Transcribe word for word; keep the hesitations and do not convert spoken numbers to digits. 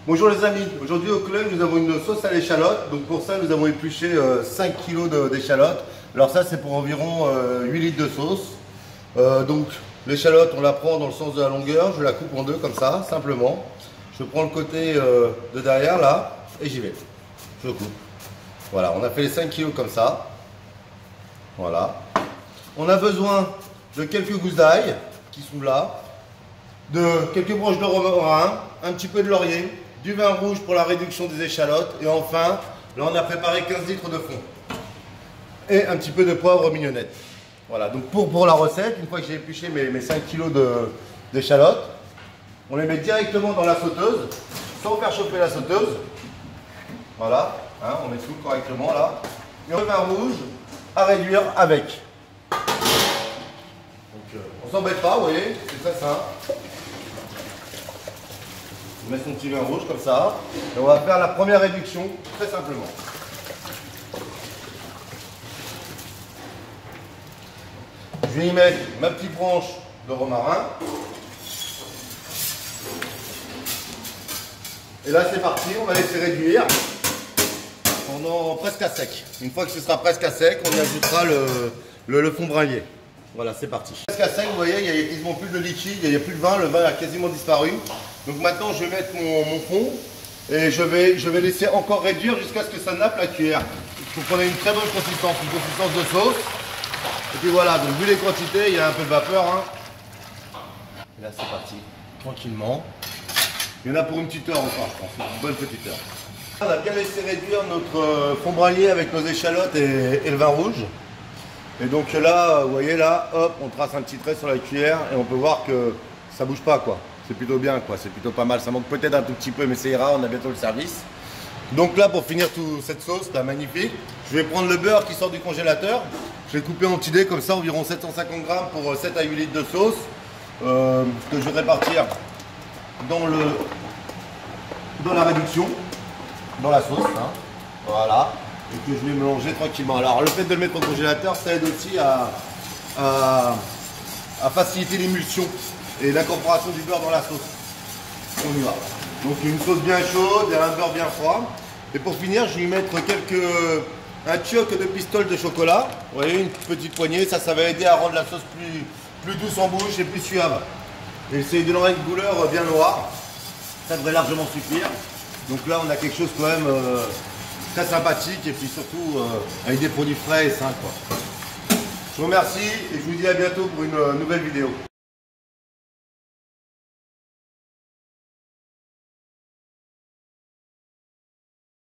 Bonjour les amis, aujourd'hui au club nous avons une sauce à l'échalote. Donc pour ça nous avons épluché euh, cinq kilos d'échalote. Alors ça c'est pour environ euh, huit litres de sauce. Euh, donc l'échalote on la prend dans le sens de la longueur, je la coupe en deux comme ça, simplement. Je prends le côté euh, de derrière là et j'y vais. Je coupe. Voilà, on a fait les cinq kilos comme ça. Voilà. On a besoin de quelques gousses d'ail qui sont là, de quelques branches de romarin, un petit peu de laurier, du vin rouge pour la réduction des échalotes et enfin, là on a préparé quinze litres de fond et un petit peu de poivre mignonnette. Voilà, donc pour, pour la recette, une fois que j'ai épluché mes, mes cinq kilos d'échalotes, on les met directement dans la sauteuse sans faire chauffer la sauteuse. Voilà, hein, on met tout correctement là. Et le vin rouge à réduire avec. Donc euh, on s'embête pas, vous voyez, c'est très simple. On met son petit vin rouge comme ça. Et on va faire la première réduction très simplement. Je vais y mettre ma petite branche de romarin. Et là c'est parti, on va laisser réduire pendant presque à sec. Une fois que ce sera presque à sec, on y ajoutera le, le, le fond bringué. Voilà, c'est parti. Presque à sec, vous voyez, il n'y a quasiment plus de liquide, il n'y a plus de vin, le vin a quasiment disparu. Donc maintenant, je vais mettre mon, mon fond et je vais, je vais laisser encore réduire jusqu'à ce que ça nappe la cuillère. Il faut qu'on ait une très bonne consistance, une consistance de sauce. Et puis voilà, donc vu les quantités, il y a un peu de vapeur. Hein. Et là, c'est parti, tranquillement. Il y en a pour une petite heure encore, je pense, une bonne petite heure. On a bien laissé réduire notre fond bringué avec nos échalotes et, et le vin rouge. Et donc là, vous voyez là, hop, on trace un petit trait sur la cuillère et on peut voir que ça bouge pas quoi. C'est plutôt bien quoi, c'est plutôt pas mal. Ça manque peut-être un tout petit peu mais ça ira, on a bientôt le service. Donc là, pour finir toute cette sauce là, magnifique, je vais prendre le beurre qui sort du congélateur. Je vais couper en petits dés comme ça, environ sept cent cinquante grammes pour sept à huit litres de sauce. Euh, que je vais répartir dans, le, dans la réduction, dans la sauce. Hein. Voilà. Et que je vais mélanger tranquillement. Alors le fait de le mettre au congélateur, ça aide aussi à, à, à faciliter l'émulsion et l'incorporation du beurre dans la sauce. On y va. Donc une sauce bien chaude et un beurre bien froid. Et pour finir, je vais y mettre quelques un tioc de pistoles de chocolat. Vous voyez, une petite poignée. Ça, ça va aider à rendre la sauce plus, plus douce en bouche et plus suave. Et c'est de une couleur bien noire. Ça devrait largement suffire. Donc là, on a quelque chose quand même euh, très sympathique et puis surtout euh, avec des produits frais et sains, quoi. Je vous remercie et je vous dis à bientôt pour une euh, nouvelle vidéo.